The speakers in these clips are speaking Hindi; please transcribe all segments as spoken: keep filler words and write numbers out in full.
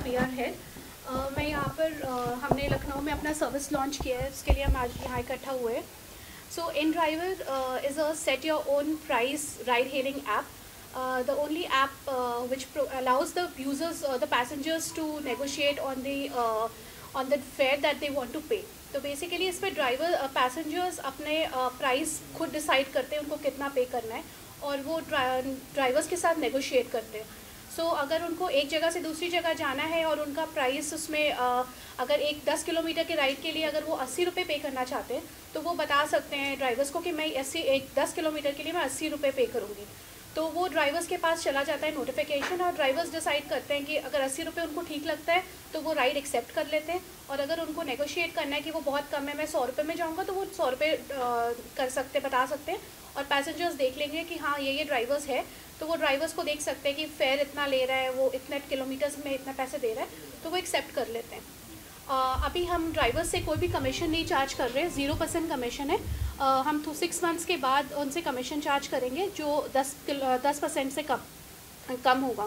PR head. मैं यहाँ पर uh, हमने लखनऊ में अपना सर्विस लॉन्च किया है, उसके लिए हम आज यहाँ इकट्ठा हुए हैं। So in driver is a set your own price ride hailing app, the only app which allows the users the passengers to negotiate on the on the fare that they want to pay. तो बेसिकली इस पर ड्राइवर पैसेंजर्स अपने प्राइस uh, खुद डिसाइड करते हैं उनको कितना पे करना है, और वो ड्राइवर्स के साथ नेगोशिएट करते हैं। सो so, अगर उनको एक जगह से दूसरी जगह जाना है और उनका प्राइस उसमें आ, अगर एक दस किलोमीटर के राइड के लिए अगर वो अस्सी रुपये पे करना चाहते हैं तो वो बता सकते हैं ड्राइवर्स को कि मैं अस्सी एक दस किलोमीटर के लिए मैं अस्सी रुपये पे करूँगी। तो वो ड्राइवर्स के पास चला जाता है नोटिफिकेशन, और ड्राइवर्स डिसाइड करते हैं कि अगर अस्सी रुपये उनको ठीक लगता है तो वो राइड एक्सेप्ट कर लेते हैं, और अगर उनको नेगोशिएट करना है कि वो बहुत कम है मैं सौ रुपये में जाऊँगा तो वो सौ रुपये कर सकते बता सकते हैं। और पैसेंजर्स देख लेंगे कि हाँ ये ये ड्राइवर्स है, तो वो ड्राइवर्स को देख सकते हैं कि फेयर इतना ले रहा है, वो इतने किलोमीटर्स में इतना पैसे दे रहा है, तो वो एक्सेप्ट कर लेते हैं। uh, अभी हम ड्राइवर्स से कोई भी कमीशन नहीं चार्ज कर रहे हैं, ज़ीरो परसेंट कमीशन है। uh, हम टू सिक्स मंथ्स के बाद उनसे कमीशन चार्ज करेंगे जो दस दस परसेंट से कम कम होगा।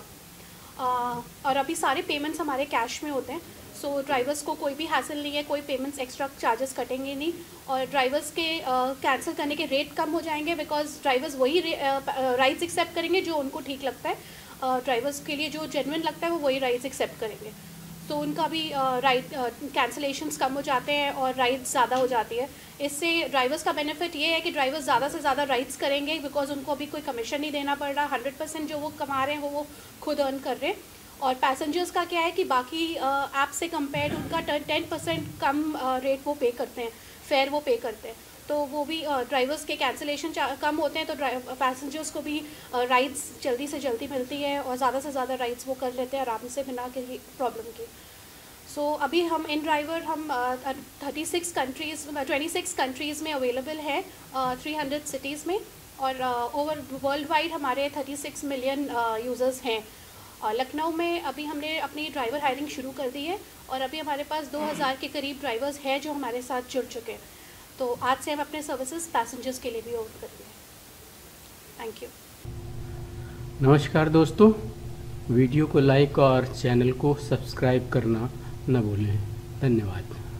uh, और अभी सारे पेमेंट्स हमारे कैश में होते हैं, सो so, ड्राइवर्स को कोई भी हासिल नहीं है, कोई पेमेंट्स एक्स्ट्रा चार्जेस कटेंगे नहीं, और ड्राइवर्स के कैंसिल uh, करने के रेट कम हो जाएंगे, बिकॉज ड्राइवर्स वही राइड्स एक्सेप्ट करेंगे जो उनको ठीक लगता है। ड्राइवर्स uh, के लिए जो जेन्युइन लगता है वो वही राइड्स एक्सेप्ट करेंगे, तो उनका भी राइड कैंसिलेशंस कम हो जाते हैं और राइड्स ज़्यादा हो जाती है। इससे ड्राइवर्स का बेनिफिट ये है कि ड्राइवर्स ज़्यादा से ज़्यादा राइड्स करेंगे, बिकॉज उनको अभी कोई कमीशन नहीं देना पड़ रहा, हंड्रेड परसेंट जो वो कमा रहे हैं वो वो खुद अर्न कर रहे हैं। और पैसेंजर्स का क्या है कि बाकी ऐप से कंपेयर उनका टेन परसेंट कम रेट वो पे करते हैं, फेयर वो पे करते हैं, तो वो भी ड्राइवर्स के कैंसिलेशन कम होते हैं, तो पैसेंजर्स को भी राइड्स जल्दी से जल्दी मिलती है और ज़्यादा से ज़्यादा राइड्स वो कर लेते हैं आराम से बिना किसी प्रॉब्लम के। सो so, अभी हम इन ड्राइवर हम thirty six countries twenty six countries में अवेलेबल है, थ्री हंड्रेड सिटीज़ में, और ओवर वर्ल्ड वाइड हमारे थर्टी सिक्स मिलियन यूज़र्स हैं। लखनऊ में अभी हमने अपनी ड्राइवर हायरिंग शुरू कर दी है, और अभी हमारे पास दो हज़ार के करीब ड्राइवर्स हैं जो हमारे साथ जुड़ चुके हैं। तो आज से हम अपने सर्विसेज पैसेंजर्स के लिए भी ऑफर करेंगे। Thank you. नमस्कार दोस्तों, वीडियो को लाइक और चैनल को सब्सक्राइब करना न भूलें। धन्यवाद।